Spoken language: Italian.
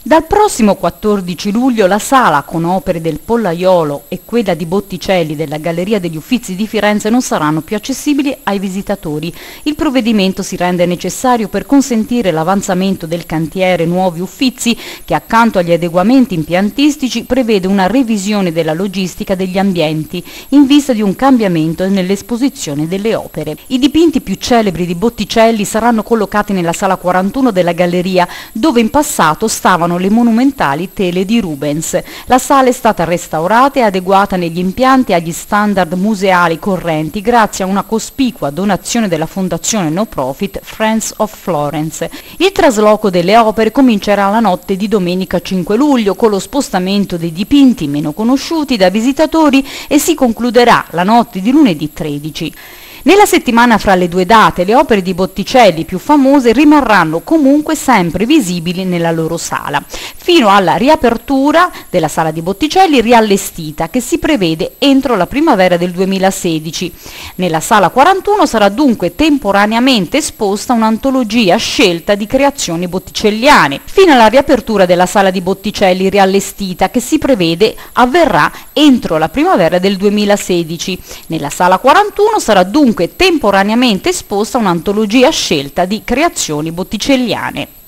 Dal prossimo 14 luglio la sala con opere del Pollaiolo e quella di Botticelli della Galleria degli Uffizi di Firenze non saranno più accessibili ai visitatori. Il provvedimento si rende necessario per consentire l'avanzamento del cantiere Nuovi Uffizi che accanto agli adeguamenti impiantistici prevede una revisione della logistica degli ambienti in vista di un cambiamento nell'esposizione delle opere. I dipinti più celebri di Botticelli saranno collocati nella sala 41 della Galleria, dove in passato stavano le monumentali tele di Rubens. La sala è stata restaurata e adeguata negli impianti agli standard museali correnti grazie a una cospicua donazione della fondazione no profit Friends of Florence. Il trasloco delle opere comincerà la notte di domenica 5 luglio con lo spostamento dei dipinti meno conosciuti da visitatori e si concluderà la notte di lunedì 13. Nella settimana fra le due date le opere di Botticelli più famose rimarranno comunque sempre visibili nella loro sala, fino alla riapertura della sala di Botticelli riallestita che si prevede entro la primavera del 2016. Nella sala 41 sarà dunque temporaneamente esposta un'antologia scelta di creazioni botticelliane, fino alla riapertura della sala di Botticelli riallestita che si prevede avverrà entro la primavera del 2016. Nella sala 41 sarà dunque temporaneamente esposta un'antologia scelta di creazioni botticelliane.